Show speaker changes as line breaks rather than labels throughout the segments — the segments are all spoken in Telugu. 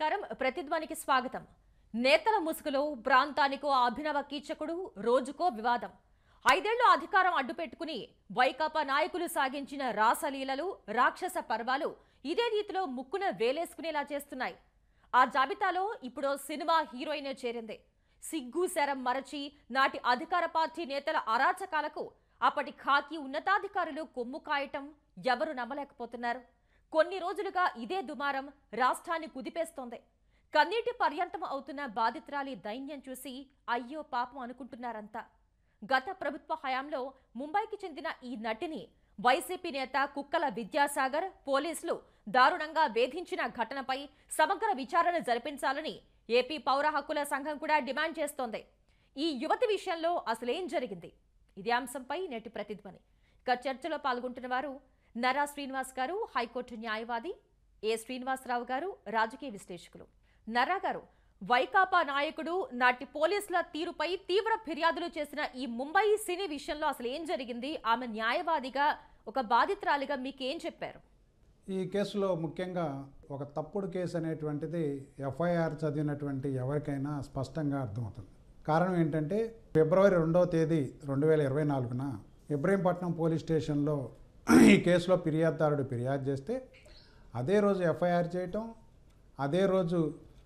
నమస్కారం ప్రతిధ్వనికి స్వాగతం. నేతల ముసుగులో ప్రాంతానికో అభినవ కీచకుడు రోజుకో వివాదం. 5 ఏళ్లు అధికారం అడ్డుపెట్టుకుని వైకాపా నాయకులు సాగించిన రాసలీలలు రాక్షస పర్వాలు ఇదే రీతిలో ముక్కున వేలేసుకునేలా చేస్తున్నాయి. ఆ జాబితాలో ఇప్పుడు సినిమా హీరోయిన్ చేరింది. సిగ్గు శరం మరచి నాటి అధికార పార్టీ నేతల అరాచకాలకు అప్పటి ఖాకీ ఉన్నతాధికారులు కొమ్ము కాయటం ఎవరు నమ్మలేకపోతున్నారు. కొన్ని రోజులుగా ఇదే దుమారం రాష్ట్రాన్ని కుదిపేస్తోంది. కన్నీటి పర్యంతం అవుతున్న బాధితురాలి దైన్యం చూసి అయ్యో పాపం అనుకుంటున్నారంతా. గత ప్రభుత్వ హయాంలో ముంబైకి చెందిన ఈ నటిని వైసీపీ నేత కుక్కల విద్యాసాగర్ పోలీసులు దారుణంగా వేధించిన ఘటనపై సమగ్ర విచారణ జరిపించాలని ఏపీ పౌర హక్కుల సంఘం కూడా డిమాండ్ చేస్తోంది. ఈ యువతి విషయంలో అసలేం జరిగింది? ఇదే అంశంపై నేటి ప్రతిధ్వని. ఇక చర్చలో పాల్గొంటున్న వారు నరా శ్రీనివాస్ గారు, హైకోర్టు న్యాయవాది, ఏ శ్రీనివాసరావు గారు, రాజకీయ విశ్లేషకులు. నరా గారు, వైకాపా నాయకుడు నాటి పోలీసుల తీరుపై తీవ్ర ఫిర్యాదులు చేసిన ఈ ముంబై సినీ విషయంలో అసలు ఏం జరిగింది? ఆమె న్యాయవాదిగా, ఒక బాధితురాలిగా మీకేం చెప్పారు?
ఈ కేసులో ముఖ్యంగా ఒక తప్పుడు కేసు అనేటువంటిది ఎఫ్ఐఆర్ చదివినటువంటి ఎవరికైనా స్పష్టంగా అర్థమవుతుంది. కారణం ఏంటంటే ఫిబ్రవరి 2వ తేదీ 2024న ఇబ్రహీంపట్నం పోలీస్ స్టేషన్లో ఈ కేసులో ఫిర్యాదుదారుడు ఫిర్యాదు చేస్తే అదే రోజు ఎఫ్ఐఆర్ చేయటం, అదే రోజు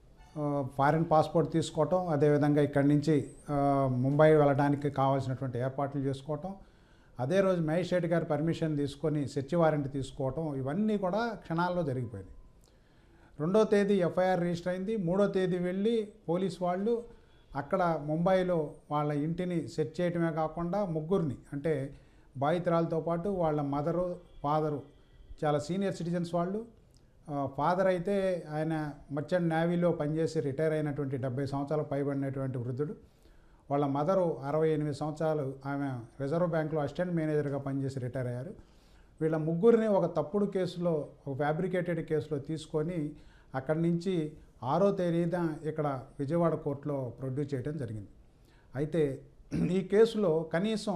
ఫారిన్ పాస్పోర్ట్ తీసుకోవటం, అదేవిధంగా ఇక్కడి నుంచి ముంబై వెళ్ళడానికి కావాల్సినటువంటి ఏర్పాట్లు చేసుకోవటం, అదే రోజు మేజిస్ట్రేట్ గారి పర్మిషన్ తీసుకొని సెర్చ్ వారెంట్ తీసుకోవటం, ఇవన్నీ కూడా క్షణాల్లో జరిగిపోయింది. 2వ తేదీ ఎఫ్ఐఆర్ రిజిస్టర్ అయింది. 3వ తేదీ వెళ్ళి పోలీస్ వాళ్ళు అక్కడ ముంబైలో వాళ్ళ ఇంటిని సెర్చ్ చేయటమే కాకుండా ముగ్గురిని, అంటే బాధితురాలతో పాటు వాళ్ళ మదరు, ఫాదరు చాలా సీనియర్ సిటిజన్స్ వాళ్ళు. ఫాదర్ అయితే ఆయన మర్చెంట్ నేవీలో పనిచేసి రిటైర్ అయినటువంటి 70 సంవత్సరాలు పైబడినటువంటి వృద్ధుడు. వాళ్ళ మదరు 68 సంవత్సరాలు, ఆమె రిజర్వ్ బ్యాంక్లో అసిస్టెంట్ మేనేజర్గా పనిచేసి రిటైర్ అయ్యారు. వీళ్ళ ముగ్గురిని ఒక తప్పుడు కేసులో, ఒక ఫ్యాబ్రికేటెడ్ కేసులో తీసుకొని అక్కడి నుంచి 6వ తేదీన ఇక్కడ విజయవాడ కోర్టులో ప్రొడ్యూస్ చేయడం జరిగింది. అయితే ఈ కేసులో కనీసం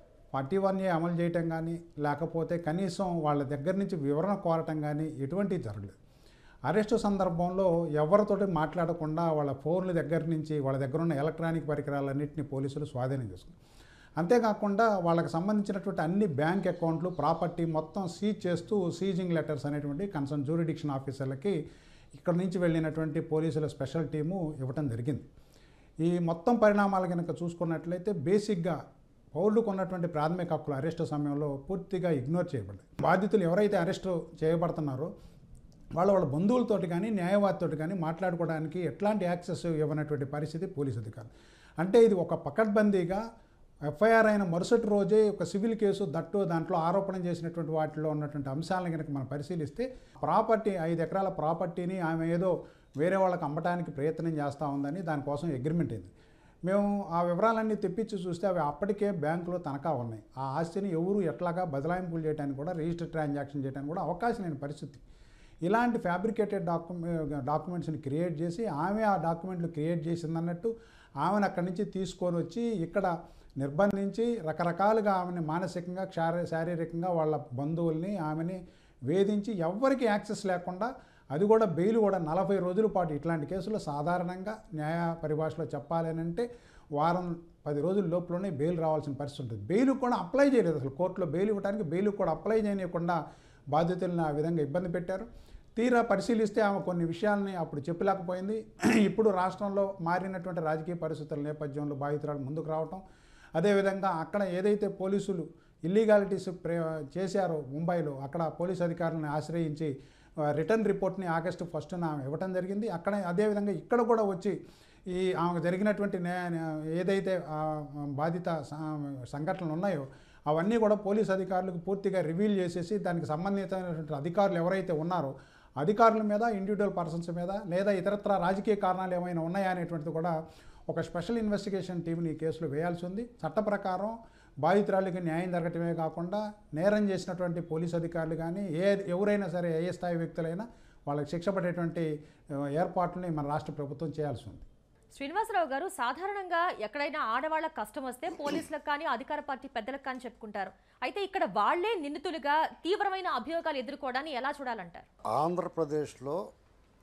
41A అమలు చేయటం కానీ, లేకపోతే కనీసం వాళ్ళ దగ్గర నుంచి వివరణ కోరటం కానీ ఎటువంటివి జరగలేదు. అరెస్టు సందర్భంలో ఎవరితోటి మాట్లాడకుండా వాళ్ళ ఫోన్ల దగ్గర నుంచి వాళ్ళ దగ్గర ఉన్న ఎలక్ట్రానిక్ పరికరాలన్నింటినీ పోలీసులు స్వాధీనం చేసుకున్నారు. అంతేకాకుండా వాళ్ళకి సంబంధించినటువంటి అన్ని బ్యాంక్ అకౌంట్లు, ప్రాపర్టీ మొత్తం సీజ్ చేస్తూ సీజింగ్ లెటర్స్ అనేటువంటి కన్సర్న్ జ్యూరిడిక్షన్ ఆఫీసర్లకి ఇక్కడ నుంచి వెళ్ళినటువంటి పోలీసుల స్పెషల్ టీము ఇవ్వటం జరిగింది. ఈ మొత్తం పరిణామాలు కనుక చూసుకున్నట్లయితే బేసిక్గా పౌరులకు ఉన్నటువంటి ప్రాథమిక హక్కులు అరెస్టు సమయంలో పూర్తిగా ఇగ్నోర్ చేయబడ్డాయి. బాధితులు ఎవరైతే అరెస్టు చేయబడుతున్నారో వాళ్ళ బంధువులతోటి కానీ, న్యాయవాదితోటి కానీ మాట్లాడుకోవడానికి ఎట్లాంటి యాక్సెస్ ఇవ్వనటువంటి పరిస్థితి పోలీసు అధికారులు. అంటే ఇది ఒక పకడ్బందీగా ఎఫ్ఐఆర్ అయిన మరుసటి రోజే ఒక సివిల్ కేసు, దాంట్లో ఆరోపణ చేసినటువంటి వాటిలో ఉన్నటువంటి అంశాలను కనుక మనం పరిశీలిస్తే, ప్రాపర్టీ 5 ఎకరాల ప్రాపర్టీని ఆమె ఏదో వేరే వాళ్ళకి అమ్మటానికి ప్రయత్నం చేస్తూ ఉందని దానికోసం అగ్రిమెంట్ అయింది. మేము ఆ వివరాలన్నీ తెప్పించి చూస్తే అవి అప్పటికే బ్యాంకులో తనఖా ఉన్నాయి. ఆ ఆస్తిని ఎవరు ఎట్లాగా బదలాయింపులు చేయడానికి కూడా, రిజిస్టర్ ట్రాన్సాక్షన్ చేయడానికి కూడా అవకాశం లేని పరిస్థితి. ఇలాంటి ఫ్యాబ్రికేటెడ్ డాక్యుమెంట్స్ని క్రియేట్ చేసి ఆమె ఆ డాక్యుమెంట్లు క్రియేట్ చేసిందన్నట్టు ఆమెను అక్కడి నుంచి తీసుకొని వచ్చి ఇక్కడ నిర్బంధించి రకరకాలుగా ఆమెని మానసికంగా, శారీరకంగా వాళ్ళ బంధువుల్ని ఆమెని వేధించి ఎవ్వరికి యాక్సెస్ లేకుండా, అది కూడా బెయిల్ కూడా 40 రోజుల పాటు. ఇట్లాంటి కేసులో సాధారణంగా న్యాయ పరిభాషలో చెప్పాలనంటే వారం 10 రోజుల లోపలనే బెయిల్ రావాల్సిన పరిస్థితి ఉంటుంది. బెయిల్ కూడా అప్లై చేయలేదు. అసలు కోర్టులో బెయిల్ ఇవ్వడానికి బెయిల్ కూడా అప్లై చేయకుండా బాధితులను ఆ విధంగా ఇబ్బంది పెట్టారు. తీరా పరిశీలిస్తే ఆమె కొన్ని విషయాలని అప్పుడు చెప్పలేకపోయింది. ఇప్పుడు రాష్ట్రంలో మారినటువంటి రాజకీయ పరిస్థితుల నేపథ్యంలో బాధితురాలు ముందుకు రావటం, అదేవిధంగా అక్కడ ఏదైతే పోలీసులు ఇల్లీగాలిటీస్ చేశారో ముంబైలో, అక్కడ పోలీసు అధికారులను ఆశ్రయించి రిటర్న్ రిపోర్ట్ని ఆగస్టు 1న ఇవ్వటం జరిగింది. అక్కడ అదేవిధంగా ఇక్కడ కూడా వచ్చి ఈ ఆమెకు జరిగినటువంటి ఏదైతే బాధిత సంఘటనలు ఉన్నాయో అవన్నీ కూడా పోలీసు అధికారులకు పూర్తిగా రివీల్ చేసేసి దానికి సంబంధించినటువంటి అధికారులు ఎవరైతే ఉన్నారో అధికారుల మీద, ఇండివిజువల్ పర్సన్స్ మీద, లేదా ఇతరత్ర రాజకీయ కారణాలు ఏమైనా ఉన్నాయా అనేటువంటిది కూడా ఒక స్పెషల్ ఇన్వెస్టిగేషన్ టీంని ఈ కేసులో వేయాల్సి ఉంది. చట్ట ప్రకారం బాధితురాలికి న్యాయం జరగటమే కాకుండా నేరం చేసినటువంటి పోలీసు అధికారులు కానీ, ఎవరైనా సరే, ఏ స్థాయి వ్యక్తులైనా వాళ్ళకి శిక్ష పడేటువంటి ఏర్పాట్లని మన రాష్ట్ర ప్రభుత్వం చేయాల్సి ఉంది.
శ్రీనివాసరావు గారు, సాధారణంగా ఎక్కడైనా ఆడవాళ్ళకి కష్టం వస్తే పోలీసులకు కానీ, అధికార పార్టీ పెద్దలకు కానీ చెప్పుకుంటారు. అయితే ఇక్కడ వాళ్లే నిందితులుగా తీవ్రమైన అభియోగాలు ఎదుర్కోవడాన్ని ఎలా చూడాలంటారు?
ఆంధ్రప్రదేశ్లో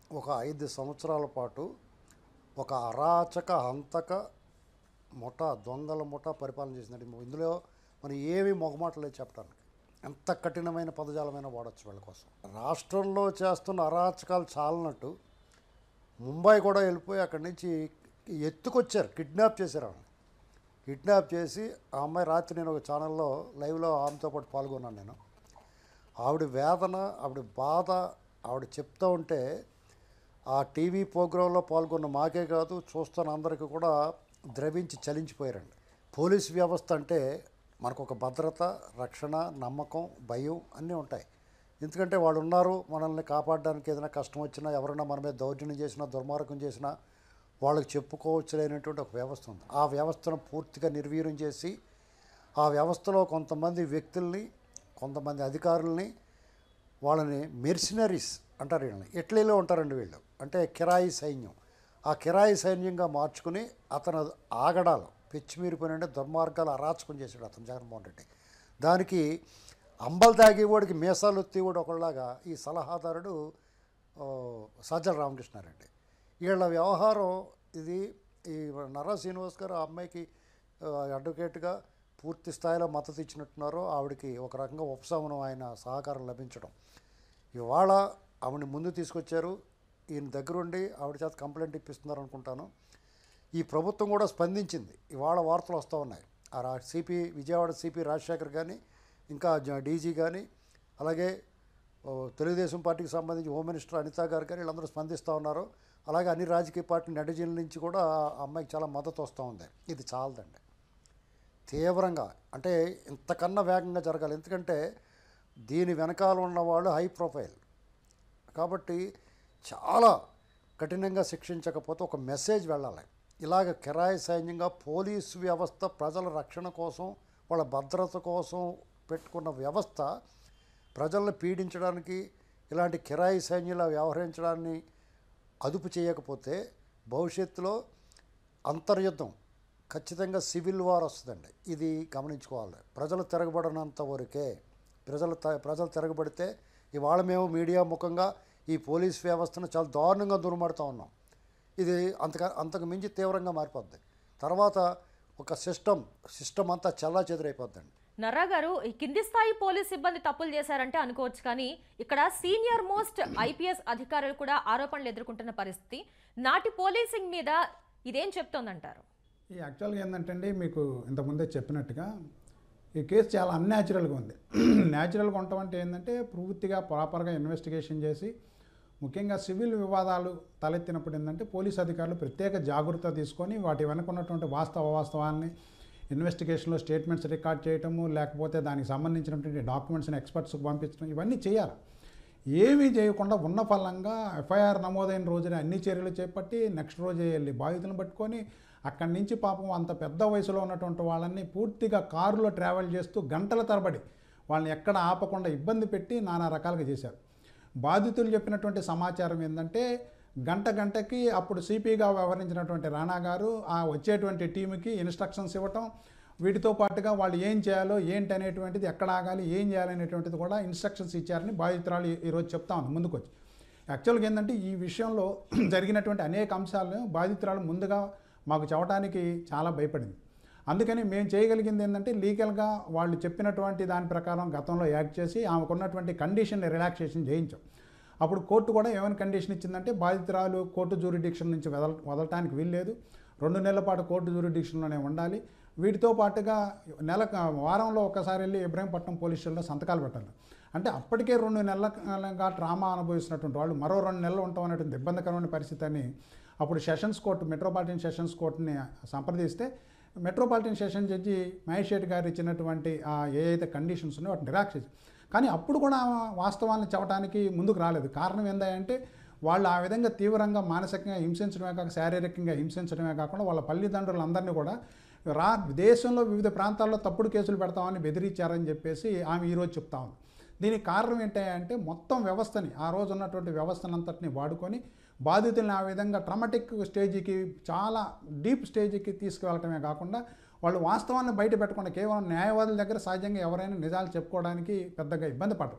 ఒక 5 సంవత్సరాల పాటు ఒక అరాచక హంతక దొంగల ముఠా పరిపాలన చేసిందండి. ఇందులో మనం ఏమీ మొగమాటలేదు చెప్పడానికి. ఎంత కఠినమైన పదజాలమైన వాడచ్చు వీళ్ళ కోసం. రాష్ట్రంలో చేస్తున్న అరాచకాలు చాలనట్టు ముంబై కూడా వెళ్ళిపోయి అక్కడి నుంచి ఎత్తుకొచ్చారు, కిడ్నాప్ చేశారు ఆమెను. కిడ్నాప్ చేసి ఆ అమ్మాయి రాత్రి నేను ఒక ఛానల్లో లైవ్లో ఆమెతో పాటు పాల్గొన్నాను నేను. ఆవిడ వేదన, ఆవిడ బాధ ఆవిడ చెప్తూ ఉంటే ఆ టీవీ ప్రోగ్రాంలో పాల్గొన్న మాకే కాదు చూస్తున్న అందరికీ కూడా ద్రవించి చలించిపోయారండి. పోలీస్ వ్యవస్థ అంటే మనకు ఒక భద్రత, రక్షణ, నమ్మకం, భయం అన్నీ ఉంటాయి. ఎందుకంటే వాళ్ళు ఉన్నారు మనల్ని కాపాడడానికి. ఏదైనా కష్టం వచ్చినా, ఎవరైనా మన మీద దౌర్జన్యం చేసినా, దుర్మార్గం చేసినా వాళ్ళకి చెప్పుకోవచ్చులేనటువంటి ఒక వ్యవస్థ ఉంది. ఆ వ్యవస్థను పూర్తిగా నిర్వీర్యం చేసి ఆ వ్యవస్థలో కొంతమంది వ్యక్తుల్ని, కొంతమంది అధికారుల్ని, వాళ్ళని మెర్సినరీస్ అంటారు. వీళ్ళని ఇటలీలో ఉంటారండి వీళ్ళు, అంటే కిరాయి సైన్యం. ఆ కిరాయి సైన్యంగా మార్చుకుని అతను ఆగడాలు పెచ్చిమీరిపోయినంటే దుర్మార్గాలు అరాచకం చేశాడు అతను జగన్మోహన్ రెడ్డి. దానికి అంబలు తాగేవాడికి మీసాలు ఎత్తేవాడు ఒకళ్ళలాగా ఈ సలహాదారుడు సజ్జల రామకృష్ణారెడ్డి. వీళ్ళ వ్యవహారం ఇది. ఈ నర్రా శ్రీనివాస్ గారు ఆ అమ్మాయికి అడ్వకేట్గా పూర్తి స్థాయిలో మద్దతు ఇచ్చినట్టున్నారో ఆవిడకి ఒక రకంగా ఉపశమనం, ఆయన సహకారం లభించడం. ఇవాళ ఆవిడని ముందు తీసుకొచ్చారు. ఈయన దగ్గరుండి ఆవిడ చేత కంప్లైంట్ ఇప్పిస్తున్నారు అనుకుంటాను. ఈ ప్రభుత్వం కూడా స్పందించింది. ఇవాళ వార్తలు వస్తూ ఉన్నాయి. విజయవాడ సిపి రాజశేఖర్ కానీ, ఇంకా డీజీ కానీ, అలాగే తెలుగుదేశం పార్టీకి సంబంధించి హోమ్ మినిస్టర్ అనిత గారు కానీ వీళ్ళందరూ స్పందిస్తూ ఉన్నారు. అలాగే అన్ని రాజకీయ పార్టీ నెటిజన్ల నుంచి కూడా ఆ అమ్మాయికి చాలా మద్దతు వస్తూ ఉంది. ఇది చాలదండి, తీవ్రంగా అంటే ఇంతకన్నా వేగంగా జరగాలి. ఎందుకంటే దీని వెనకాల ఉన్నవాళ్ళు హై ప్రొఫైల్ కాబట్టి చాలా కఠినంగా శిక్షించకపోతే ఒక మెసేజ్ వెళ్ళాలి. ఇలాగ కిరాయి సైన్యంగా పోలీసు వ్యవస్థ ప్రజల రక్షణ కోసం, వాళ్ళ భద్రత కోసం పెట్టుకున్న వ్యవస్థ ప్రజలను పీడించడానికి, ఇలాంటి కిరాయి సైన్యంలా వ్యవహరించడాన్ని అదుపు చేయకపోతే భవిష్యత్తులో అంతర్యుద్ధం, ఖచ్చితంగా సివిల్ వార్ వస్తుందండి. ఇది గమనించుకోవాలి. ప్రజలు తిరగబడినంత వరకే. ప్రజలు తిరగబడితే ఇవాళ మేము మీడియా ముఖంగా ఈ పోలీస్ వ్యవస్థను చాలా దారుణంగా దుర్మాడుతూ ఉన్నాం. ఇది అంతకు మించి తీవ్రంగా మారిపోద్ది. తర్వాత ఒక సిస్టమ్ అంతా చల్లా చెదురైపోద్దండి.
నర్రా గారు, ఈ కింది స్థాయి పోలీస్ సిబ్బంది తప్పులు చేశారంటే అనుకోవచ్చు, కానీ ఇక్కడ సీనియర్ మోస్ట్ ఐపీఎస్ అధికారులు కూడా ఆరోపణలు ఎదుర్కొంటున్న పరిస్థితి. నాటి పోలీసింగ్ మీద ఇదేం చెప్తోందంటారు?
ఈ యాక్చువల్గా ఏంటంటే అండి, మీకు ఇంతకుముందే చెప్పినట్టుగా ఈ కేసు చాలా అన్యాచురల్గా ఉంది. న్యాచురల్గా ఉండటం అంటే ఏంటంటే పూర్తిగా ప్రాపర్గా ఇన్వెస్టిగేషన్ చేసి, ముఖ్యంగా సివిల్ వివాదాలు తలెత్తినప్పుడు ఏంటంటే పోలీస్ అధికారులు ప్రత్యేక జాగ్రత్త తీసుకొని వాటి వెనక ఉన్నటువంటి వాస్తవాన్ని ఇన్వెస్టిగేషన్లో స్టేట్మెంట్స్ రికార్డ్ చేయటము, లేకపోతే దానికి సంబంధించినటువంటి డాక్యుమెంట్స్ని ఎక్స్పర్ట్స్కి పంపించడం, ఇవన్నీ చేయాలి. ఏమీ చేయకుండా ఉన్న ఫలంగా ఎఫ్ఐఆర్ నమోదైన రోజున అన్ని చర్యలు చేపట్టి నెక్స్ట్ రోజే వెళ్ళి బాధితులను పట్టుకొని అక్కడి నుంచి పాపం అంత పెద్ద వయసులో ఉన్నటువంటి వాళ్ళని పూర్తిగా కారులో ట్రావెల్ చేస్తూ గంటల తరబడి వాళ్ళని ఎక్కడ ఆపకుండా ఇబ్బంది పెట్టి నానా రకాలుగా చేశారు. బాధితులు చెప్పినటువంటి సమాచారం ఏంటంటే గంటకి అప్పుడు సిపిగా వ్యవహరించినటువంటి రాణా గారు ఆ వచ్చేటువంటి టీంకి ఇన్స్ట్రక్షన్స్ ఇవ్వటం, వీటితో పాటుగా వాళ్ళు ఏం చేయాలో ఏంటి అనేటువంటిది, ఎక్కడ ఆగాలి, ఏం చేయాలనేటువంటిది కూడా ఇన్స్ట్రక్షన్స్ ఇచ్చారని బాధితురాలు ఈరోజు చెప్తా ఉంది ముందుకు వచ్చి. యాక్చువల్గా ఏంటంటే ఈ విషయంలో జరిగినటువంటి అనేక అంశాలను బాధితురాలు ముందుగా మాకు చెప్పడానికి చాలా భయపడింది. అందుకని మేము చేయగలిగింది ఏంటంటే లీగల్గా వాళ్ళు చెప్పినటువంటి దాని ప్రకారం గతంలో యాక్ట్ చేసి ఆమెకున్నటువంటి కండిషన్ని రిలాక్సేషన్ చేయించాం. అప్పుడు కోర్టు కూడా ఏమైనా కండిషన్ ఇచ్చిందంటే బాధితురాలు కోర్టు జ్యూరిడిక్షన్ నుంచి వదలటానికి వీల్లేదు, 2 నెలల పాటు కోర్టు జ్యూరిడిక్షన్లోనే ఉండాలి. వీటితో పాటుగా వారంలో ఒకసారి వెళ్ళి ఇబ్రహీంపట్నం పోలీస్ స్టేషన్లో సంతకాలు పెట్టాలి. అంటే అప్పటికే 2 నెలలుగా ట్రామా అనుభవిస్తున్నటువంటి వాళ్ళు మరో 2 నెలలు ఉంటాం అనేటువంటి ఇబ్బందికరమైన పరిస్థితి అని అప్పుడు సెషన్స్ కోర్టు, మెట్రోపాలిటన్ సెషన్స్ కోర్టుని సంప్రదిస్తే మెట్రోపాలిటన్ సెషన్ జడ్జి మ్యాజిస్ట్రేట్ గారు ఇచ్చినటువంటి ఏదైతే కండిషన్స్ ఉన్నాయో వాటిని రిలాక్స్. కానీ అప్పుడు కూడా వాస్తవాన్ని చెప్పడానికి ముందుకు రాలేదు. కారణం ఏంటంటే వాళ్ళు ఆ విధంగా తీవ్రంగా మానసికంగా హింసించడమే కాక శారీరకంగా హింసించడమే కాకుండా వాళ్ళ తల్లిదండ్రులందరినీ కూడా దేశంలో వివిధ ప్రాంతాల్లో తప్పుడు కేసులు పెడతామని బెదిరించారని చెప్పేసి ఆమె ఈరోజు చెప్తా ఉంది. దీనికి కారణం ఏంటంటే మొత్తం వ్యవస్థని, ఆ రోజు ఉన్నటువంటి వ్యవస్థనంతటిని వాడుకొని బాధితులను ఆ విధంగా ట్రామాటిక్ స్టేజ్కి, చాలా డీప్ స్టేజ్కి తీసుకువెళ్ళటమే కాకుండా వాళ్ళు వాస్తవాన్ని బయట పెట్టకుండా కేవలం న్యాయవాదుల దగ్గర సహజంగా ఎవరైనా నిజాలు చెప్పుకోవడానికి పెద్దగా ఇబ్బంది పడరు.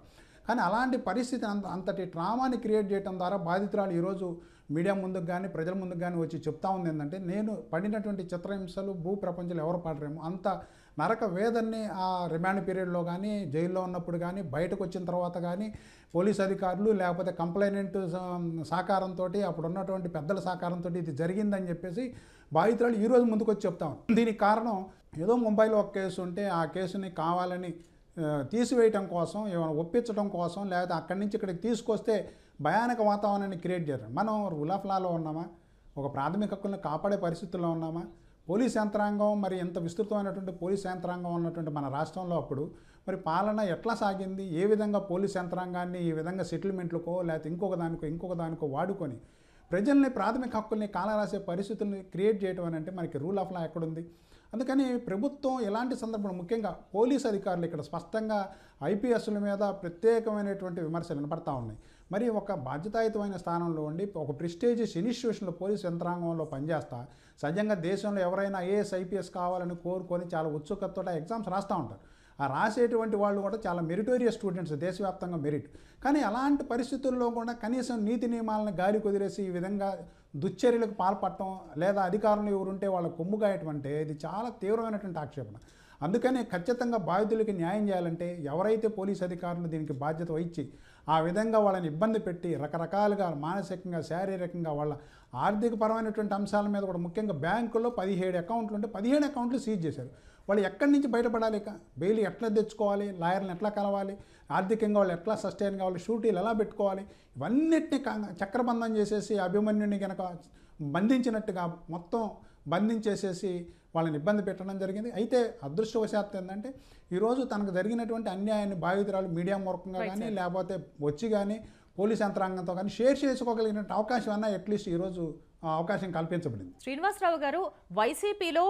కానీ అలాంటి పరిస్థితి అంతటి ట్రామాని క్రియేట్ చేయడం ద్వారా బాధితురాలు ఈరోజు మీడియా ముందుకు కానీ ప్రజల ముందుకు కానీ వచ్చి చెప్తా ఉంది ఏంటంటే, నేను పడినటువంటి చిత్రహింసలు భూ ప్రపంచంలో ఎవరు పడరేమో అంత నరక వేదన్ని ఆ రిమాండ్ పీరియడ్లో కానీ జైల్లో ఉన్నప్పుడు కానీ బయటకు వచ్చిన తర్వాత కానీ పోలీస్ అధికారులు లేకపోతే కంప్లైనెంట్ సహకారంతో అప్పుడు ఉన్నటువంటి పెద్దల సహకారంతో ఇది జరిగిందని చెప్పేసి బాధితురాలు ఈరోజు ముందుకు వచ్చి చెప్తాం. దీనికి కారణం ఏదో ముంబైలో ఒక కేసు ఉంటే ఆ కేసుని కావాలని తీసివేయటం కోసం, ఏమైనా ఒప్పించడం కోసం, లేకపోతే అక్కడి నుంచి ఇక్కడికి తీసుకొస్తే భయానక వాతావరణాన్ని క్రియేట్ చేయడం. మనం రూల్ ఆఫ్ లాలో ఉన్నామా? ఒక ప్రాథమిక హక్కులను కాపాడే పరిస్థితుల్లో ఉన్నామా? పోలీస్ యంత్రాంగం మరి ఎంత విస్తృతమైనటువంటి పోలీస్ యంత్రాంగం ఉన్నటువంటి మన రాష్ట్రంలో అప్పుడు మరి పాలన ఎట్లా సాగింది? ఏ విధంగా పోలీస్ యంత్రాంగాన్ని ఈ విధంగా సెటిల్మెంట్లకో లేకపోతే ఇంకొక దానికో వాడుకొని ప్రజల్ని ప్రాథమిక హక్కుల్ని కాలరాసే పరిస్థితుల్ని క్రియేట్ చేయడం అని అంటే మనకి రూల్ ఆఫ్ లా ఎక్కడుంది? అందుకని ప్రభుత్వం ఎలాంటి సందర్భంలో ముఖ్యంగా పోలీస్ అధికారులు ఇక్కడ స్పష్టంగా ఐపీఎస్ల మీద ప్రత్యేకమైనటువంటి విమర్శలు వినపడతా ఉన్నాయి. మరి ఒక బాధ్యతాయుతమైన స్థానంలో ఉండి ఒక ప్రెస్టీజియస్ ఇన్స్టిట్యూషన్లో పోలీస్ యంత్రాంగంలో పనిచేస్తా సహజంగా దేశంలో ఎవరైనా ఐఏఎస్ ఐపీఎస్ కావాలని కోరుకొని చాలా ఉత్సుకతతో ఎగ్జామ్స్ రాస్తూ ఉంటారు. ఆ రాసేటువంటి వాళ్ళు కూడా చాలా మెరిటోరియస్ స్టూడెంట్స్, దేశవ్యాప్తంగా మెరిట్. కానీ అలాంటి పరిస్థితుల్లో కూడా కనీసం నీతి నియమాలను గాలి కుదిరేసి ఈ విధంగా దుశ్చర్యలకు పాల్పడటం లేదా అధికారులు ఎవరుంటే వాళ్ళ కొమ్ముగాయటమంటే ఇది చాలా తీవ్రమైనటువంటి ఆక్షేపణ. అందుకని ఖచ్చితంగా బాధితులకి న్యాయం చేయాలంటే ఎవరైతే పోలీస్ అధికారులు దీనికి బాధ్యత వహించి ఆ విధంగా వాళ్ళని ఇబ్బంది పెట్టి రకరకాలుగా మానసికంగా శారీరకంగా వాళ్ళ ఆర్థికపరమైనటువంటి అంశాల మీద కూడా ముఖ్యంగా బ్యాంకుల్లో 17 అకౌంట్లు ఉంటే 17 అకౌంట్లు సీజ్ చేశారు. వాళ్ళు ఎక్కడి నుంచి బయటపడాలి? బెయిల్ ఎట్లా తెచ్చుకోవాలి? లాయర్లను ఎట్లా కలవాలి? ఆర్థికంగా వాళ్ళు ఎట్లా సస్టైన్ కావాలి? షూటీలు ఎలా పెట్టుకోవాలి? ఇవన్నిటిని చక్రబంధం చేసేసి అభిమన్యుని కనుక బంధించినట్టుగా మొత్తం బంధించేసేసి వాళ్ళని ఇబ్బంది పెట్టడం జరిగింది. అయితే అదృష్టవశాత్తు ఏంటంటే ఈరోజు తనకు జరిగినటువంటి అన్యాయాన్ని బాధితురాలు మీడియా మూర్ఖంగా కానీ లేకపోతే వచ్చి కానీ పోలీస్ యంత్రాంగంతో కానీ షేర్ చేసుకోగలిగిన అవకాశం అన్నా అట్లీస్ట్ ఈరోజు అవకాశం కల్పించబడింది.
శ్రీనివాసరావు గారు, వైసీపీలో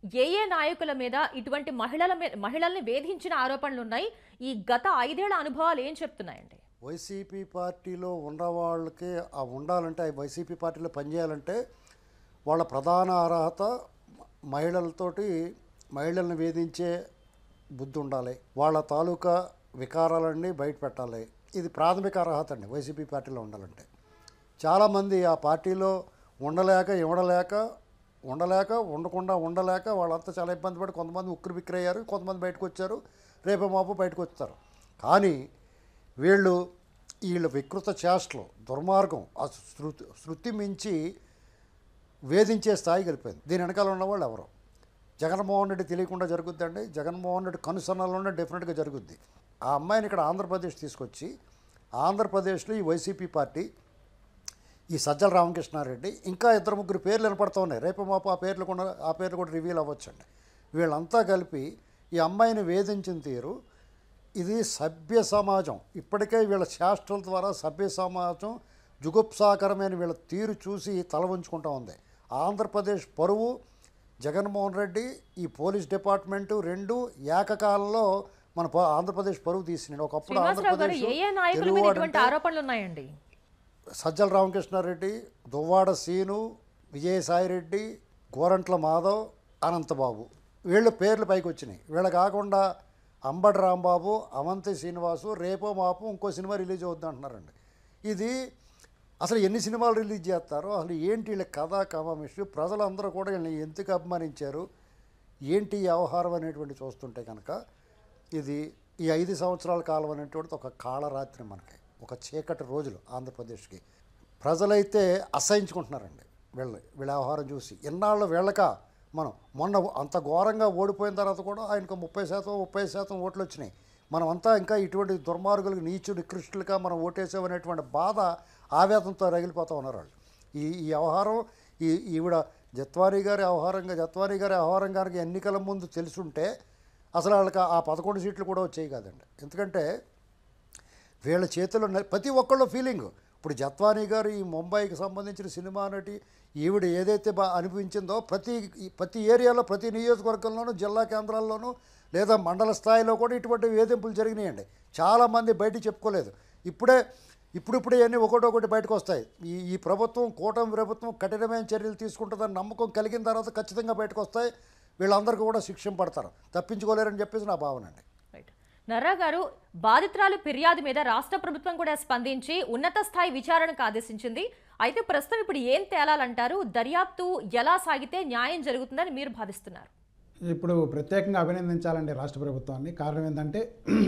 ఏ నాయకుల మీద ఇటువంటి మహిళల్ని వేధించిన ఆరోపణలు ఉన్నాయి? ఈ గత 5 ఏళ్ల అనుభవాలు ఏం చెప్తున్నాయండి?
వైసీపీ పార్టీలో ఉన్నవాళ్ళకి ఉండాలంటే వైసీపీ పార్టీలో పనిచేయాలంటే వాళ్ళ ప్రధాన అర్హత మహిళలను వేధించే బుద్ధి ఉండాలి. వాళ్ళ తాలూకా వికారాలన్నీ బయట పెట్టాలి. ఇది ప్రాథమిక అర్హత అండి వైసీపీ పార్టీలో ఉండాలంటే. చాలామంది ఆ పార్టీలో ఉండలేక వాళ్ళంతా చాలా ఇబ్బంది పడి కొంతమంది ఉక్కిరి బిక్కిరి అయ్యారు, కొంతమంది బయటకు వచ్చారు, రేపు మాపు బయటకు వస్తారు. కానీ వీళ్ళ వికృత చేష్టలు, దుర్మార్గం ఆ శృతి మించి వేధించే స్థాయి గెలిపోయింది. దీని వెనకాల ఉన్నవాళ్ళు ఎవరు? జగన్మోహన్ రెడ్డి తెలియకుండా జరుగుద్దండి. జగన్మోహన్ రెడ్డి కనుసన్నలోనే డెఫినెట్గా జరుగుద్ది. ఆ అమ్మాయిని ఇక్కడ ఆంధ్రప్రదేశ్ తీసుకొచ్చి ఆంధ్రప్రదేశ్లో ఈ వైసీపీ పార్టీ, ఈ సజ్జల రామకృష్ణారెడ్డి, ఇంకా 2-3 పేర్లు వినపడుతూ ఉన్నాయి. రేపు మాపు ఆ పేర్లు కూడా రివీల్ అవ్వచ్చండి. వీళ్ళంతా కలిపి ఈ అమ్మాయిని వేధించిన తీరు, ఇది సభ్య సమాజం ఇప్పటికే వీళ్ళ చేష్టల ద్వారా సభ్య సమాజం జుగుప్సాకరమైన వీళ్ళ తీరు చూసి తల వంచుకుంటూ ఉంది. ఆంధ్రప్రదేశ్ పరువు, జగన్మోహన్ రెడ్డి, ఈ పోలీస్ డిపార్ట్మెంటు 2 ఏకకాలంలో మన ఆంధ్రప్రదేశ్ పరువు తీసినాడు. ఒకప్పుడు ఆంధ్రప్రదేశ్ సజ్జల రామకృష్ణారెడ్డి, దువ్వాడ సీను, విజయసాయిరెడ్డి, గోరంట్ల మాధవ్, అనంతబాబు, వీళ్ళ పేర్లు పైకి వచ్చినాయి. వీళ్ళ కాకుండా అంబటి రాంబాబు, అవంతి శ్రీనివాసు రేపో మాపు ఇంకో సినిమా రిలీజ్ అవుద్ది అంటున్నారండి. ఇది అసలు ఎన్ని సినిమాలు రిలీజ్ చేస్తారో, అసలు ఏంటి వీళ్ళ కథా కమామిషు, ప్రజలందరూ కూడా వీళ్ళని ఎందుకు అభిమానించారు, ఏంటి వ్యవహారం అనేటువంటి చూస్తుంటే కనుక ఇది ఈ 5 సంవత్సరాల కాలం అనేటువంటిది ఒక కాళరాత్రి, మనకి ఒక చీకటి రోజులు ఆంధ్రప్రదేశ్కి. ప్రజలైతే అసహించుకుంటున్నారండి వీళ్ళ వ్యవహారం చూసి. ఎన్నాళ్ళు వీళ్ళక మనం మొన్న అంత ఘోరంగా ఓడిపోయిన తర్వాత కూడా ఆయనకు 30% ఓట్లు వచ్చినాయి. మనమంతా ఇంకా ఇటువంటి దుర్మార్గులకు నీచుడు నికృష్టులుగా మనం ఓటేసామనేటువంటి బాధ ఆవేదనతో రగిలిపోతూ ఉన్నారు వాళ్ళు. ఈ వ్యవహారం ఈవిడ జత్వానీ గారి వ్యవహారం కనుక ఎన్నికల ముందు తెలుసుంటే అసలు వాళ్ళకి ఆ 11 సీట్లు కూడా వచ్చేవి కాదండి. ఎందుకంటే వీళ్ళ చేతిలో ప్రతి ఒక్కళ్ళ ఫీలింగ్. ఇప్పుడు జత్వానీ గారు ఈ ముంబైకి సంబంధించిన సినిమా నటి ఈవిడ ఏదైతే అనిపించిందో ప్రతి ఏరియాలో, ప్రతి నియోజకవర్గంలోనూ, జిల్లా కేంద్రాల్లోనూ లేదా మండల స్థాయిలో కూడా ఇటువంటి వేధింపులు జరిగినాయండి. చాలామంది బయటికి చెప్పుకోలేదు. ఇప్పుడే ఇవన్నీ ఒకటొకటి బయటకు వస్తాయి. ఈ కూటమి ప్రభుత్వం కఠినమైన చర్యలు తీసుకుంటుందని నమ్మకం కలిగిన తర్వాత ఖచ్చితంగా బయటకు వస్తాయి. వీళ్ళందరికీ కూడా శిక్ష పడతారు, తప్పించుకోలేరని చెప్పేసి నా భావన అండి.
నర్రా గారు, బాధితురాలు ఫిర్యాదు మీద రాష్ట్ర ప్రభుత్వం కూడా స్పందించి ఉన్నత స్థాయి విచారణకు ఆదేశించింది. అయితే ప్రస్తుతం ఇప్పుడు ఏం తేలాలంటారు? దర్యాప్తు ఎలా సాగితే న్యాయం జరుగుతుందని మీరు భావిస్తున్నారు?
ఇప్పుడు ప్రత్యేకంగా అభినందించాలండి రాష్ట్ర ప్రభుత్వాన్ని. కారణం ఏంటంటే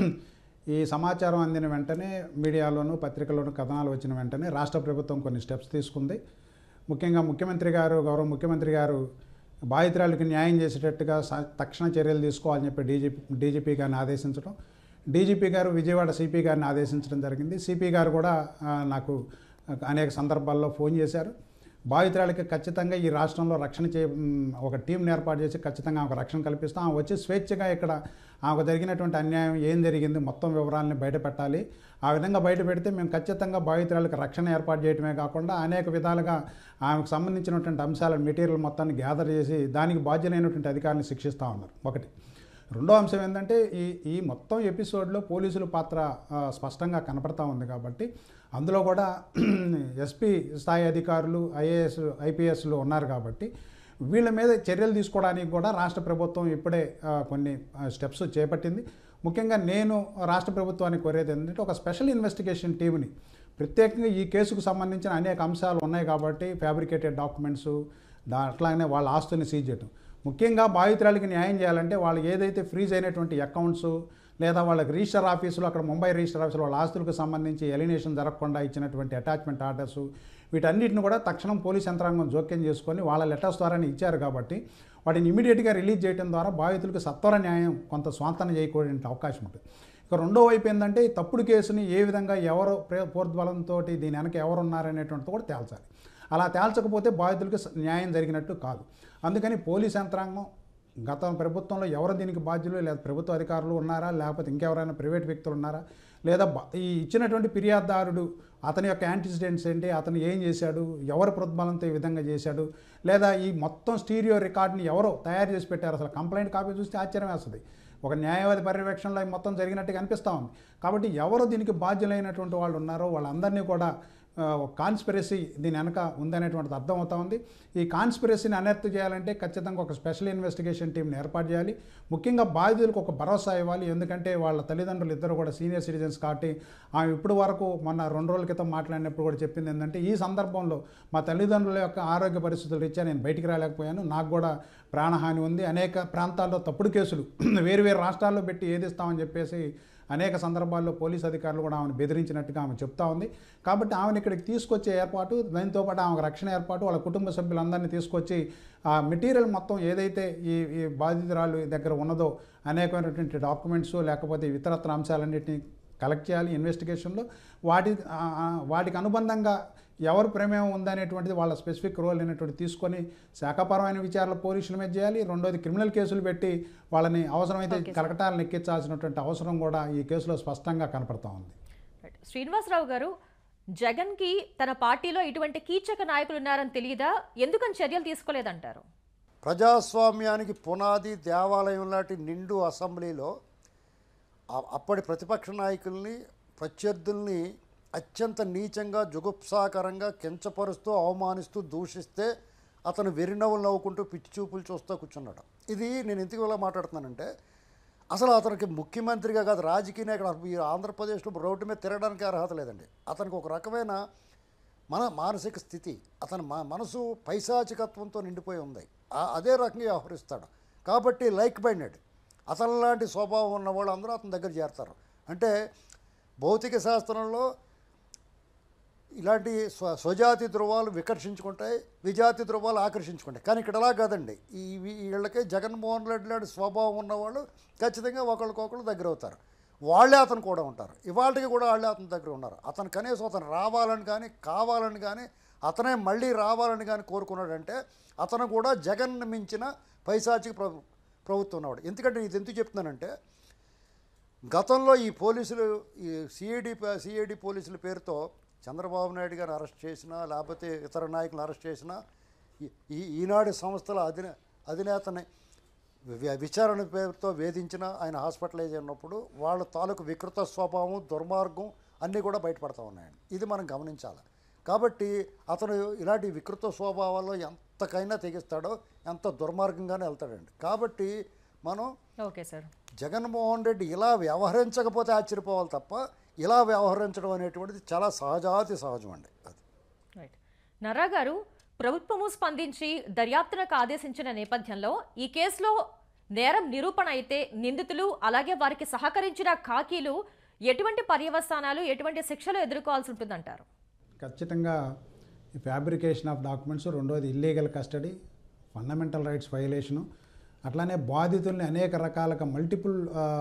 ఈ సమాచారం అందిన వెంటనే మీడియాలోను పత్రికల్లోనూ కథనాలు వచ్చిన వెంటనే రాష్ట్ర ప్రభుత్వం కొన్ని స్టెప్స్ తీసుకుంది. ముఖ్యంగా గౌరవ ముఖ్యమంత్రి గారు బాధితురాలకు న్యాయం చేసేటట్టుగా తక్షణ చర్యలు తీసుకోవాలని చెప్పి డీజీపీ గారిని ఆదేశించడం, డీజీపీ గారు విజయవాడ సిపి గారిని ఆదేశించడం జరిగింది. సిపి గారు కూడా నాకు అనేక సందర్భాల్లో ఫోన్ చేశారు. బాధితురాలకి ఖచ్చితంగా ఈ రాష్ట్రంలో ఒక టీంని ఏర్పాటు చేసి ఖచ్చితంగా ఆమెకు రక్షణ కల్పిస్తాం. ఆమె వచ్చి స్వేచ్ఛగా ఇక్కడ ఆమెకు జరిగినటువంటి అన్యాయం ఏం జరిగింది మొత్తం వివరాలని బయట పెట్టాలి. ఆ విధంగా బయట పెడితే మేము ఖచ్చితంగా బాధితురాలకు రక్షణ ఏర్పాటు చేయడమే కాకుండా అనేక విధాలుగా ఆమెకు సంబంధించినటువంటి అంశాల మెటీరియల్ మొత్తాన్ని గ్యాదర్ చేసి దానికి బాధ్యులైనటువంటి అధికారులను శిక్షిస్తూ ఉన్నారు. ఒకటి. రెండో అంశం ఏంటంటే ఈ మొత్తం ఎపిసోడ్లో పోలీసుల పాత్ర స్పష్టంగా కనపడతా ఉంది కాబట్టి అందులో కూడా ఎస్పీ స్థాయి అధికారులు ఐఏఎస్ ఐపీఎస్లు ఉన్నారు కాబట్టి వీళ్ళ మీద చర్యలు తీసుకోవడానికి కూడా రాష్ట్ర ప్రభుత్వం ఇప్పుడే కొన్ని స్టెప్స్ చేపట్టింది. ముఖ్యంగా నేను రాష్ట్ర ప్రభుత్వానికి కోరేది ఏంటంటే ఒక స్పెషల్ ఇన్వెస్టిగేషన్ టీంని ప్రత్యేకంగా ఈ కేసుకు సంబంధించిన అనేక అంశాలు ఉన్నాయి కాబట్టి ఫ్యాబ్రికేటెడ్ డాక్యుమెంట్స్ అట్లాగనే వాళ్ళ ఆస్తుని సీజ్ చేయడం, ముఖ్యంగా బాధితురాలకి న్యాయం చేయాలంటే వాళ్ళు ఏదైతే ఫ్రీజ్ అయినటువంటి అకౌంట్స్ లేదా వాళ్ళకి రిజిస్టర్ ఆఫీసులో అక్కడ ముంబై రిజిస్టర్ ఆఫీసులో వాళ్ళ ఆస్తులకు సంబంధించి ఎలినేషన్ జరగకుండా ఇచ్చినటువంటి అటాచ్మెంట్ ఆర్డర్స్ వీటన్నిటిని కూడా తక్షణం పోలీస్ యంత్రాంగం జోక్యం చేసుకొని వాళ్ళ లెటర్స్ ద్వారానే ఇచ్చారు కాబట్టి వాటిని ఇమీడియట్గా రిలీజ్ చేయడం ద్వారా బాధితులకు సత్వర న్యాయం కొంత స్వాంతన చేయకూడని అవకాశం ఉంటుంది. ఇక రెండో వైపు ఏంటంటే ఈ తప్పుడు కేసుని ఏ విధంగా ఎవరు ప్రోద్బలంతో దీని వెనక ఎవరు ఉన్నారనేటువంటిది కూడా తేల్చాలి. అలా తేల్చకపోతే బాధితులకు న్యాయం జరిగినట్టు కాదు. అందుకని పోలీస్ యంత్రాంగం గత ప్రభుత్వంలో ఎవరు దీనికి బాధ్యులు, లేదా ప్రభుత్వ అధికారులు ఉన్నారా, లేకపోతే ఇంకెవరైనా ప్రైవేట్ వ్యక్తులు ఉన్నారా, లేదా ఈ ఇచ్చినటువంటి ఫిర్యాదుదారుడు అతని యొక్క యాంటిసిడెంట్స్ ఏంటి, అతను ఏం చేశాడు, ఎవరు ప్రోద్బలంతో ఈ విధంగా చేశాడు, లేదా ఈ మొత్తం స్టీరియో రికార్డుని ఎవరో తయారు చేసి పెట్టారు. అసలు కంప్లైంట్ కాపీ చూస్తే ఆశ్చర్యం వేస్తుంది. ఒక న్యాయవాది పర్యవేక్షణలో మొత్తం జరిగినట్టుగా అనిపిస్తూ ఉంది. కాబట్టి ఎవరు దీనికి బాధ్యులైనటువంటి వాళ్ళు ఉన్నారో వాళ్ళందరినీ కూడా కాన్స్పిరసీ దీని వెనక ఉందనేటువంటిది అర్థమవుతా ఉంది. ఈ కాన్స్పిరసీని అనెర్త్ చేయాలంటే ఖచ్చితంగా ఒక స్పెషల్ ఇన్వెస్టిగేషన్ టీంని ఏర్పాటు చేయాలి. ముఖ్యంగా బాధితులకు ఒక భరోసా ఇవ్వాలి. ఎందుకంటే వాళ్ళ తల్లిదండ్రులు ఇద్దరు కూడా సీనియర్ సిటిజన్స్ కాబట్టి ఆమె ఇప్పుడు వరకు మొన్న 2 రోజుల క్రితం మాట్లాడినప్పుడు కూడా చెప్పింది ఏంటంటే ఈ సందర్భంలో మా తల్లిదండ్రుల యొక్క ఆరోగ్య పరిస్థితులు రీత్యా నేను బయటికి రాలేకపోయాను, నాకు కూడా ప్రాణహాని ఉంది, అనేక ప్రాంతాల్లో తప్పుడు కేసులు వేరు రాష్ట్రాల్లో పెట్టి ఏదిస్తామని చెప్పేసి అనేక సందర్భాల్లో పోలీస్ అధికారులు కూడా ఆమెను బెదిరించినట్టుగా ఆమె చెప్తా ఉంది. కాబట్టి ఆమెను ఇక్కడికి తీసుకొచ్చే ఏర్పాటు, దాంతోపాటు ఆమెకు రక్షణ ఏర్పాటు, వాళ్ళ కుటుంబ సభ్యులందరినీ తీసుకొచ్చి ఆ మెటీరియల్ మొత్తం ఏదైతే ఈ బాధితురాలు దగ్గర ఉన్నదో అనేకమైనటువంటి డాక్యుమెంట్స్ లేకపోతే ఇతరత్ర అంశాలన్నింటినీ కలెక్ట్ చేయాలి ఇన్వెస్టిగేషన్లో. వాటికి అనుబంధంగా ఎవరు ప్రమేయం ఉందనేటువంటిది వాళ్ళ స్పెసిఫిక్ రోల్ అనేటువంటి తీసుకొని శాఖాపరమైన విచారణ పోలీసుల మీద చేయాలి. రెండోది క్రిమినల్ కేసులు పెట్టి వాళ్ళని అవసరమైతే కలకటాలను ఎక్కించాల్సినటువంటి అవసరం కూడా ఈ కేసులో స్పష్టంగా కనపడతా ఉంది.
శ్రీనివాసరావు గారు, జగన్కి తన పార్టీలో ఇటువంటి కీచక నాయకులు ఉన్నారని తెలియదా? ఎందుకని చర్యలు తీసుకోలేదంటారు?
ప్రజాస్వామ్యానికి పునాది దేవాలయం లాంటి నిండు అసెంబ్లీలో అప్పటి ప్రతిపక్ష నాయకుల్ని ప్రత్యర్థుల్ని అత్యంత నీచంగా జుగుప్సాకరంగా కించపరుస్తూ అవమానిస్తూ దూషిస్తే అతను వెరినవ్వులు నవ్వుకుంటూ పిచ్చి చూపులు చూస్తూ కూర్చున్నాడు. ఇది నేను ఎందుకు ఇలా మాట్లాడుతున్నానంటే అసలు అతనికి ముఖ్యమంత్రిగా కాదు రాజకీయ నాయకుడు ఈ ఆంధ్రప్రదేశ్లో రోడ్డు మీద తిరగడానికి అర్హత లేదండి. అతనికి ఒక రకమైన మానసిక స్థితి, అతని మనసు పైశాచికత్వంతో నిండిపోయి ఉంది. అదే రకంగా వ్యవహరిస్తాడు కాబట్టి లైక్ మైండెడ్ అతని లాంటి స్వభావం ఉన్న వాళ్ళు అందరూ అతని దగ్గర చేరతారు. అంటే భౌతిక శాస్త్రంలో ఇలాంటి స్వజాతి ధృవాలు వికర్షించుకుంటాయి, విజాతి ధృవాలు ఆకర్షించుకుంటాయి. కానీ ఇక్కడ అలా కాదండి. వీళ్ళకి జగన్మోహన్ రెడ్డి లాంటి స్వభావం ఉన్నవాళ్ళు ఖచ్చితంగా ఒకరికొకరు దగ్గర అవుతారు. వాళ్ళే అతను కూడా ఉంటారు. ఇవాళకి కూడా వాళ్ళే అతని దగ్గర ఉన్నారు. అతను కనీసం అతను రావాలని కానీ కావాలని కానీ అతనే మళ్ళీ రావాలని కానీ కోరుకున్నాడంటే అతను కూడా జగన్ మించిన పైశాచిక ప్రభుత్వం ఉన్నవాడు. ఎందుకంటే ఇది ఎందుకు చెప్తున్నానంటే గతంలో ఈ పోలీసులు ఈ సిఐడి పోలీసుల పేరుతో చంద్రబాబు నాయుడు గారిని అరెస్ట్ చేసినా లేకపోతే ఇతర నాయకులను అరెస్ట్ చేసినా ఈనాడు సంస్థల అధినేతని విచారణ పేరుతో వేధించిన ఆయన హాస్పిటలైజ్ అయినప్పుడు వాళ్ళ తాలూకు వికృత స్వభావం దుర్మార్గం అన్నీ కూడా బయటపడతా ఉన్నాయండి. ఇది మనం గమనించాలి. కాబట్టి అతను ఇలాంటి వికృత స్వభావాల్లో ఎంతకైనా తెగిస్తాడో ఎంత దుర్మార్గంగానే వెళ్తాడండి. కాబట్టి మనం
ఓకే సార్.
జగన్మోహన్ రెడ్డి ఇలా వ్యవహరించకపోతే ఆశ్చర్యపోవాలి తప్ప ఇలా వ్యవహరించడం అనేటువంటిది చాలా సహజాతి సహజం అండి. అది
రైట్. నర్రా గారు, ప్రభుత్వము స్పందించి దర్యాప్తునకు ఆదేశించిన నేపథ్యంలో ఈ కేసులో నేరం నిరూపణ అయితే నిందితులు అలాగే వారికి సహకరించిన ఖాకీలు ఎటువంటి పర్యవసానాలు, ఎటువంటి శిక్షలు ఎదుర్కోవాల్సి ఉంటుందంటారు?
ఖచ్చితంగా ఈ ఫ్యాబ్రికేషన్ ఆఫ్ డాక్యుమెంట్స్, రెండోది illegal custody, fundamental rights violation, అట్లానే బాధితుల్ని అనేక రకాలుగా మల్టిపుల్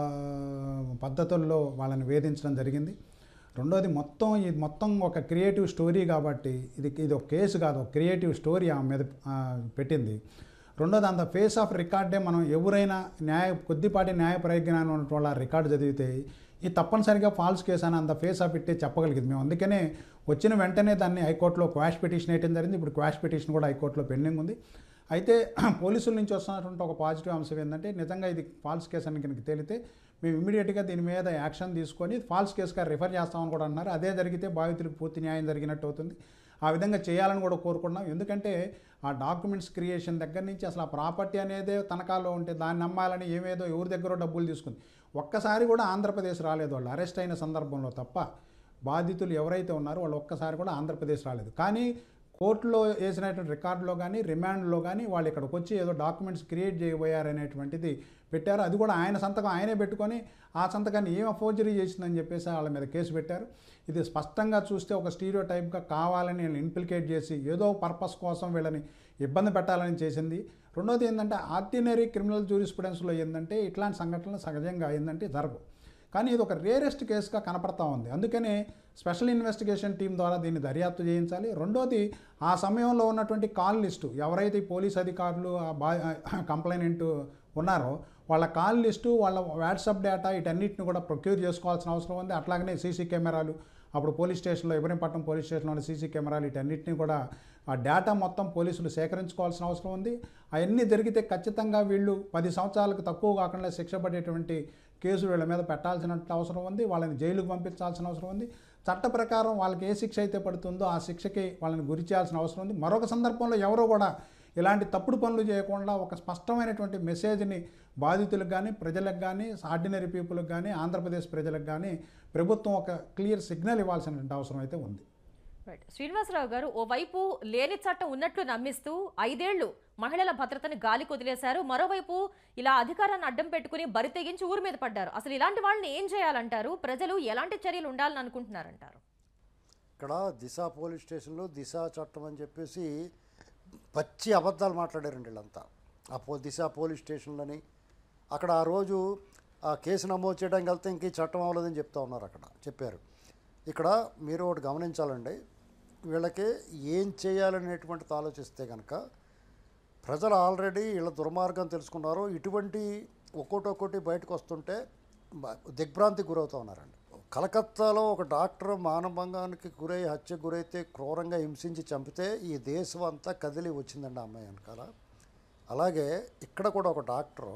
పద్ధతుల్లో వాళ్ళని వేధించడం జరిగింది. రెండోది మొత్తం ఒక క్రియేటివ్ స్టోరీ కాబట్టి ఇది ఒక కేసు కాదు, ఒక క్రియేటివ్ స్టోరీ ఆమె మీద పెట్టింది. రెండోది అంత ఫేస్ ఆఫ్ రికార్డే మనం ఎవరైనా కొద్దిపాటి న్యాయ ప్రజ్ఞానం ఉన్న వాళ్ళ రికార్డు చదివితే ఇది తప్పనిసరిగా ఫాల్స్ కేసు అని అంత ఫేస్ ఆఫ్ ఇట్టే చెప్పగలిగింది. మేము అందుకనే వచ్చిన వెంటనే దాన్ని హైకోర్టులో క్వాష్ పిటిషన్ వేయడం జరిగింది. ఇప్పుడు క్వాష్ పిటిషన్ కూడా హైకోర్టులో పెండింగ్ ఉంది. అయితే పోలీసుల నుంచి వస్తున్నటువంటి ఒక పాజిటివ్ అంశం ఏంటంటే, నిజంగా ఇది ఫాల్స్ కేసు అని కనుక తేలితే మేము ఇమీడియట్గా దీని మీద యాక్షన్ తీసుకొని ఫాల్స్ కేసుగా రిఫర్ చేస్తామని కూడా అన్నారు. అదే జరిగితే బాధితులకు పూర్తి న్యాయం జరిగినట్టు అవుతుంది. ఆ విధంగా చేయాలని కూడా కోరుకున్నాం. ఎందుకంటే ఆ డాక్యుమెంట్స్ క్రియేషన్ దగ్గర నుంచి అసలు ఆ ప్రాపర్టీ అనేదే తనఖాలో ఉంటే దాన్ని నమ్మాలని ఏమేదో ఎవరి దగ్గర డబ్బులు తీసుకుంది. ఒక్కసారి కూడా ఆంధ్రప్రదేశ్ రాలేదు. వాళ్ళు అరెస్ట్ అయిన సందర్భంలో తప్ప బాధితులు ఎవరైతే ఉన్నారో వాళ్ళు ఒక్కసారి కూడా ఆంధ్రప్రదేశ్ రాలేదు. కానీ కోర్టులో వేసినటువంటి రికార్డులో కానీ రిమాండ్లో కానీ వాళ్ళు ఇక్కడికి వచ్చి ఏదో డాక్యుమెంట్స్ క్రియేట్ చేయబోయారనేటువంటిది పెట్టారు. అది కూడా ఆయన సంతకం ఆయనే పెట్టుకొని ఆ సంతకాన్ని ఏమో ఫోర్జరీ చేసిందని చెప్పేసి వాళ్ళ మీద కేసు పెట్టారు. ఇది స్పష్టంగా చూస్తే ఒక స్టీరియో టైప్గా కావాలని వీళ్ళని ఇంప్లికేట్ చేసి ఏదో పర్పస్ కోసం వీళ్ళని ఇబ్బంది పెట్టాలని చేసింది. రెండోది ఏంటంటే ఆర్డినరీ క్రిమినల్ జ్యూరిస్ప్రుడెన్స్లో ఏంటంటే ఇట్లాంటి సంఘటనలు సహజంగా ఏంటంటే జరగవు. కానీ ఇది ఒక రేరెస్ట్ కేసుగా కనపడతా ఉంది. అందుకనే స్పెషల్ ఇన్వెస్టిగేషన్ టీం ద్వారా దీన్ని దర్యాప్తు చేయించాలి. రెండోది ఆ సమయంలో ఉన్నటువంటి కాల్ లిస్టు, ఎవరైతే పోలీస్ అధికారులు కంప్లైనెంట్ ఉన్నారో వాళ్ళ కాల్ లిస్టు, వాళ్ళ వాట్సాప్ డేటా, వీటన్నిటిని కూడా ప్రొక్యూర్ చేసుకోవాల్సిన అవసరం ఉంది. అట్లాగనే సీసీ కెమెరాలు, అప్పుడు పోలీస్ స్టేషన్లో ఇబ్రహీంపట్నం పోలీస్ స్టేషన్లో ఉన్న సీసీ కెమెరాలు, వీటన్నిటిని కూడా ఆ డేటా మొత్తం పోలీసులు సేకరించుకోవాల్సిన అవసరం ఉంది. అవన్నీ జరిగితే ఖచ్చితంగా వీళ్ళు 10 సంవత్సరాలకు తక్కువ కాకుండా శిక్ష పడేటువంటి కేసు వీళ్ళ మీద పెట్టాల్సిన అవసరం ఉంది. వాళ్ళని జైలుకు పంపించాల్సిన అవసరం ఉంది. చట్ట ప్రకారం వాళ్ళకి ఏ శిక్ష అయితే పడుతుందో ఆ శిక్షకి వాళ్ళని గురి చేయాల్సిన అవసరం ఉంది. మరొక సందర్భంలో ఎవరో కూడా ఇలాంటి తప్పుడు పనులు చేయకుండా ఒక స్పష్టమైనటువంటి మెసేజ్ని బాధితులకు కానీ, ప్రజలకు కానీ, ఆర్డినరీ పీపుల్కి కానీ, ఆంధ్రప్రదేశ్ ప్రజలకు కానీ ప్రభుత్వం ఒక క్లియర్ సిగ్నల్ ఇవ్వాల్సినటువంటి అవసరం అయితే ఉంది.
రైట్. శ్రీనివాసరావు గారు, ఓవైపు లేని చట్టం ఉన్నట్లు నమ్మిస్తూ 5 ఏళ్లు మహిళల భద్రతని గాలి కొదిలేశారు. మరోవైపు ఇలా అధికారాన్ని అడ్డం పెట్టుకుని బరి తెగించి ఊరి మీద పడ్డారు. అసలు ఇలాంటి వాళ్ళని ఏం చేయాలంటారు? ప్రజలు ఎలాంటి చర్యలు ఉండాలని అనుకుంటున్నారంటారు?
ఇక్కడ దిశ పోలీస్ స్టేషన్లో దిశ చట్టం అని చెప్పేసి పచ్చి అబద్ధాలు మాట్లాడారండి వీళ్ళంతా. దిశ పోలీస్ స్టేషన్లని అక్కడ ఆ రోజు ఆ కేసు నమోదు చేయడానికి వెళ్తే ఇంక ఈ చట్టం అవ్వలేదని చెప్తా ఉన్నారు. అక్కడ చెప్పారు. ఇక్కడ మీరు ఒకటి గమనించాలండి, వీళ్ళకి ఏం చేయాలనేటువంటిది ఆలోచిస్తే కనుక ప్రజలు ఆల్రెడీ వీళ్ళ దుర్మార్గం తెలుసుకున్నారు. ఇటువంటి ఒక్కొక్కటి బయటకు వస్తుంటే దిగ్భ్రాంతికి గురవుతూ ఉన్నారండి. కలకత్తాలో ఒక డాక్టర్ మానభంగానికి గురై హత్యకు గురైతే క్రూరంగా హింసించి చంపితే ఈ దేశం అంతా కదిలి వచ్చిందండి ఆ అమ్మాయి వెనకాల. అలాగే ఇక్కడ కూడా ఒక డాక్టరు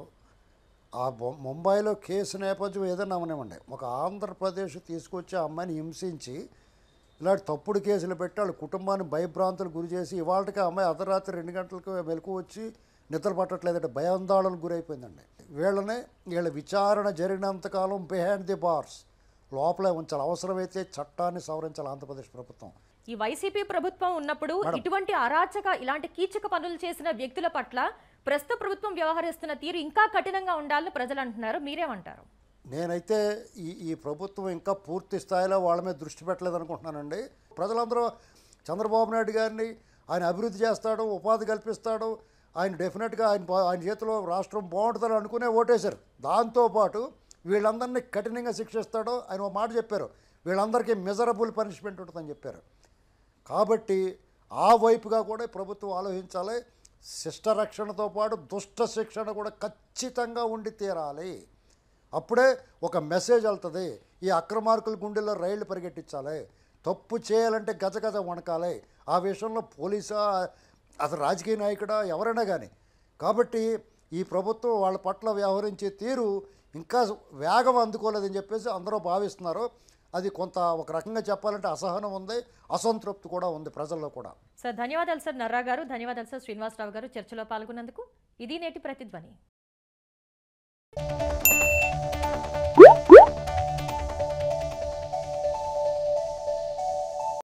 ఆ ముంబైలో కేసు నేపథ్యం ఏదైనా అవనివ్వండి, ఒక ఆంధ్రప్రదేశ్ తీసుకొచ్చి ఆ అమ్మాయిని హింసించి ఇలాంటి తప్పుడు కేసులు పెట్టి వాళ్ళ కుటుంబాన్ని భయభ్రాంతులు గురి చేసి ఇవాళకి ఆ అమ్మాయి అర్ధరాత్రి 2 గంటలకు మెలకు వచ్చి నిద్ర పట్టట్లేదంటే భయాందోళనకు గురైపోయిందండి. వీళ్ళ విచారణ జరిగినంతకాలం బిహైండ్ ది బార్స్ లోపలే ఉంచాలి. అవసరమైతే చట్టాన్ని సవరించాలి ఆంధ్రప్రదేశ్ ప్రభుత్వం.
ఈ వైసీపీ ప్రభుత్వం ఉన్నప్పుడు ఇటువంటి అరాచక ఇలాంటి కీచక పనులు చేసిన వ్యక్తుల పట్ల ప్రస్తుత ప్రభుత్వం వ్యవహరిస్తున్న తీరు ఇంకా కఠినంగా ఉండాలని ప్రజలు అంటున్నారు. మీరేమంటారు?
నేనైతే ఈ ప్రభుత్వం ఇంకా పూర్తి స్థాయిలో వాళ్ళ మీద దృష్టి పెట్టలేదు అనుకుంటున్నానండి. ప్రజలందరూ చంద్రబాబు నాయుడు గారిని ఆయన అభివృద్ధి చేస్తాడు, ఉపాధి కల్పిస్తాడు, ఆయన డెఫినెట్గా ఆయన చేతిలో రాష్ట్రం బాగుంటుందని అనుకునే ఓటేశారు. దాంతోపాటు వీళ్ళందరినీ కఠినంగా శిక్షిస్తాడో ఆయన ఒక మాట చెప్పారు, వీళ్ళందరికీ మెజరబుల్ పనిష్మెంట్ ఉంటుందని చెప్పారు. కాబట్టి ఆ వైపుగా కూడా ప్రభుత్వం ఆలోచించాలి. శిష్ట రక్షణతో పాటు దుష్ట శిక్షణ కూడా ఖచ్చితంగా ఉండి తీరాలి. అప్పుడే ఒక మెసేజ్ వెళ్తుంది. ఈ అక్రమార్కుల గుండెల్లో రైళ్లు పరిగెట్టించాలి. తప్పు చేయాలంటే గజగజ వణకాలి. ఆ విషయంలో పోలీసా, అసలు రాజకీయ నాయకుడా, ఎవరైనా కానీ. కాబట్టి ఈ ప్రభుత్వం వాళ్ళ పట్ల వ్యవహరించే తీరు ఇంకా వేగం అందుకోలేదని చెప్పేసి అందరూ భావిస్తున్నారు. అది కొంత ఒక రకంగా చెప్పాలంటే అసహనం ఉంది, అసంతృప్తి కూడా ఉంది ప్రజల్లో కూడా.
సార్ ధన్యవాదాలు సార్ నర్రా గారు. ధన్యవాదాలు సార్ శ్రీనివాసరావు గారు చర్చలో పాల్గొన్నందుకు. ఇది నేటి ప్రతిధ్వని.
ధన్యవాదాలు.